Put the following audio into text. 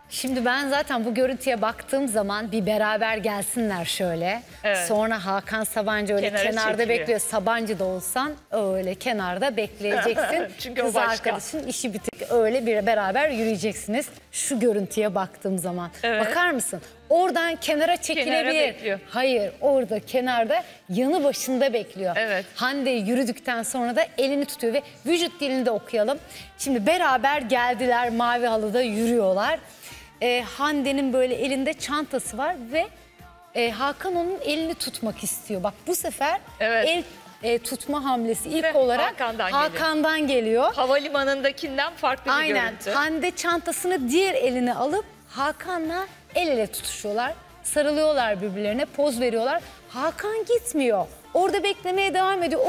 Şimdi ben zaten bu görüntüye baktığım zaman bir beraber gelsinler şöyle. Evet. Sonra Hakan Sabancı öyle kenarda çekiliyor. bekliyor. Sabancı da olsan öyle kenarda bekleyeceksin. Çünkü o Kız başka. arkadaşın işi bitik, öyle bir beraber yürüyeceksiniz. Şu görüntüye baktığım zaman. Evet. Bakar mısın? Oradan kenara çekilebilir. bekliyor. Hayır, orada kenarda yanı başında bekliyor. Evet. Hande yürüdükten sonra da elini tutuyor ve vücut dilini de okuyalım. Şimdi beraber geldiler, mavi halıda yürüyorlar. Hande'nin böyle elinde çantası var ve Hakan onun elini tutmak istiyor. Bak bu sefer Evet. el tutma hamlesi ilk Ve olarak Hakan'dan geliyor. Havalimanındakinden farklı bir Aynen. görüntü. Hande çantasını diğer eline alıp Hakan'la el ele tutuşuyorlar. Sarılıyorlar birbirlerine, poz veriyorlar. Hakan gitmiyor. Orada beklemeye devam ediyor.